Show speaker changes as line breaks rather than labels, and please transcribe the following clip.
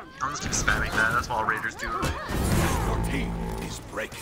I'll just keep spamming that. That's what all raiders do.
Your team is breaking.